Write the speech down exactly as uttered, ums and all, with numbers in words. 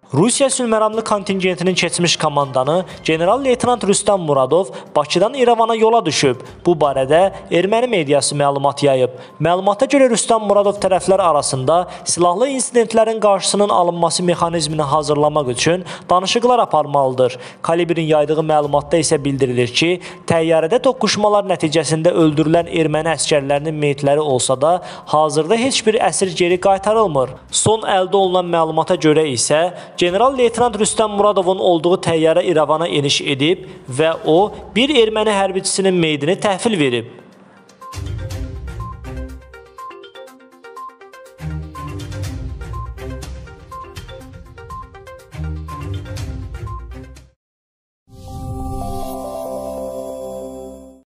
Rusiya sülhməramlı kontingentinin keçmiş komandanı general-leytenant Rüstəm Muradov Bakıdan İrəvana yola düşüb. Bu barədə erməni mediası məlumat yayıb. Məlumata görə Rüstəm Muradov tərəflər arasında silahlı insidentlərin qarşısının alınması mexanizmini hazırlamaq üçün danışıqlar aparmalıdır. Kalibrin yaydığı məlumatda isə bildirilir ki, təyyarədə toqquşmalar nəticəsində öldürülən erməni əskərlərinin meyitləri olsa da, hazırda heç bir əsir geri qaytarılmır. Son əldə olunan məlumata görə isə general-leytenant Rüstəm Muradovun olduğu təyyarə İrəvana eniş edib və o, bir erməni hərbiçisinin meyidini təhvil verib.